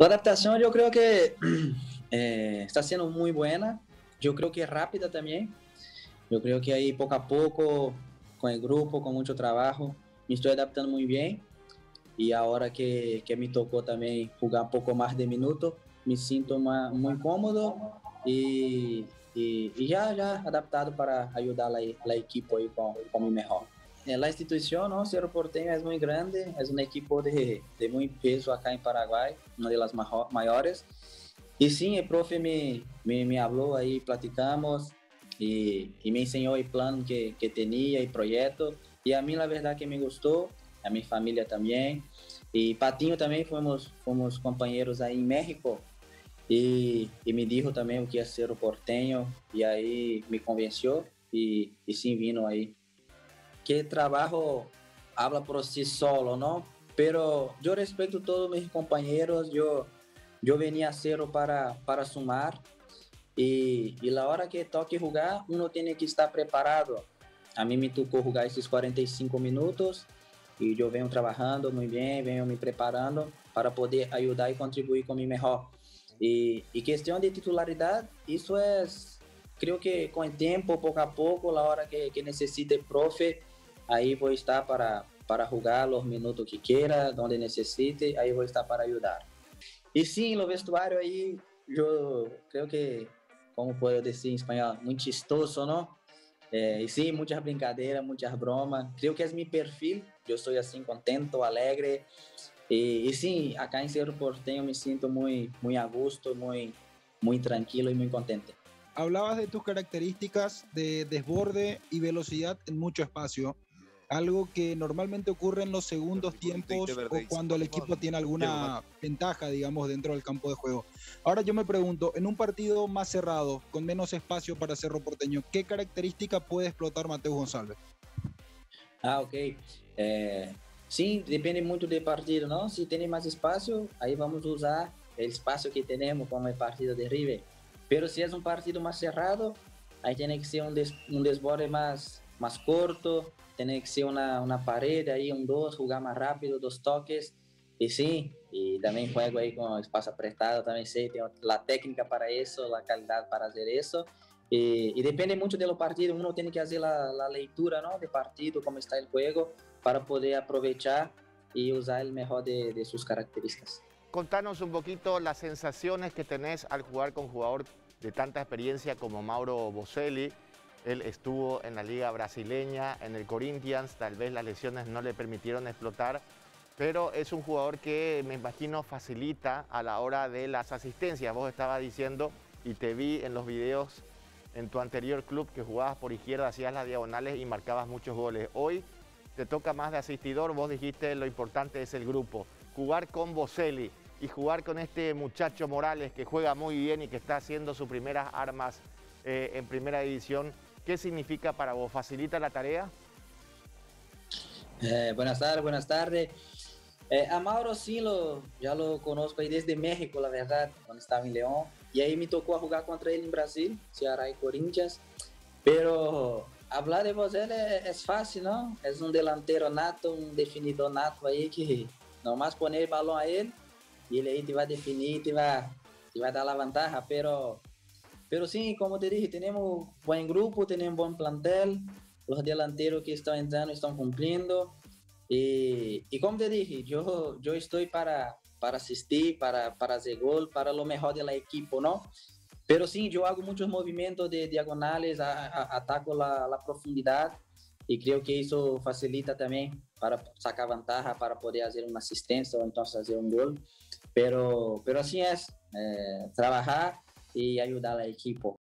La adaptación yo creo que está siendo muy buena. Yo creo que es rápida también. Yo creo que ahí poco a poco, con el grupo, con mucho trabajo, me estoy adaptando muy bien. Y ahora que me tocó también jugar un poco más de minutos, me siento muy cómodo y ya adaptado para ayudar a la equipo ahí con mi mejor. La institución, ¿no? Cerro Porteño es muy grande, es un equipo de muy peso acá en Paraguay, una de las mayores. Y sí, el profe me habló ahí, platicamos y me enseñó el plan que tenía, el proyecto. Y a mí la verdad que me gustó, a mi familia también. Y Patinho también fomos compañeros ahí en México y me dijo también o que ia ser o porteño y ahí me convenció y sí vino ahí. Que trabajo habla por sí solo, ¿no? Pero yo respeto a todos mis compañeros, yo venía a cero para sumar y la hora que toque jugar, uno tiene que estar preparado. A mí me tocó jugar esses 45 minutos e eu venho trabalhando muito bem, venho me preparando para poder ajudar e contribuir com o melhor. E questão de titularidade, isso é, creio que com o tempo, pouco a pouco, a hora que necessite profe, aí vou estar para jogar os minutos que queira, onde necessite, aí vou estar para ajudar. E sim, no vestuário aí, eu creio que, como posso dizer em espanhol, muito chistoso, não? Y sí, muchas brincaderas, muchas bromas. Creo que es mi perfil. Yo soy así contento, alegre. Y sí, acá en Cerro Porteño me siento muy a gusto, muy tranquilo y muy contento. Hablabas de tus características de desborde y velocidad en mucho espacio, algo que normalmente ocurre en los segundos tiempos o cuando el equipo tiene alguna ventaja, digamos, dentro del campo de juego. Ahora yo me pregunto, en un partido más cerrado, con menos espacio para Cerro Porteño, ¿qué característica puede explotar Mateus González? Ok. Sí, depende mucho del partido, ¿no? Si tiene más espacio, ahí vamos a usar el espacio que tenemos como el partido de River. Pero si es un partido más cerrado, ahí tiene que ser un desborde más corto, tiene que ser una pared, ahí un dos, jugar más rápido, dos toques. Y sí, y también juego ahí con espacio apretado, también sé, tengo la técnica para eso, la calidad para hacer eso. Y depende mucho de los partidos, uno tiene que hacer la lectura, ¿no? De partido, cómo está el juego, para poder aprovechar y usar el mejor de sus características. Contanos un poquito las sensaciones que tenés al jugar con un jugador de tanta experiencia como Mauro Boselli. Él estuvo en la liga brasileña, en el Corinthians, tal vez las lesiones no le permitieron explotar, pero es un jugador que me imagino facilita a la hora de las asistencias. Vos estabas diciendo, y te vi en los videos en tu anterior club, que jugabas por izquierda, hacías las diagonales y marcabas muchos goles. Hoy te toca más de asistidor, vos dijiste lo importante es el grupo. Jugar con Boselli y jugar con este muchacho Morales que juega muy bien y que está haciendo sus primeras armas en primera división, ¿qué significa para vos? ¿Facilita la tarea? Buenas tardes, buenas tardes. A Mauro sí, ya lo conozco ahí desde México, la verdad, cuando estaba en León. Y ahí me tocó jugar contra él en Brasil, Ceará y Corinthians. Pero hablar de vos es fácil, ¿no? Es un delantero nato, un definidor nato ahí que nomás poner el balón a él y él ahí te va a definir, te va a dar la ventaja. Pero sí, como te dije, tenemos buen grupo, tenemos buen plantel. Los delanteros que están entrando están cumpliendo. Y como te dije, yo estoy para asistir, para hacer gol, para lo mejor del equipo, ¿no? Pero sí, yo hago muchos movimientos de diagonales, ataco la profundidad y creo que eso facilita también para sacar ventaja, para poder hacer una asistencia o entonces hacer un gol. Pero así es, trabajar y ayudar al equipo.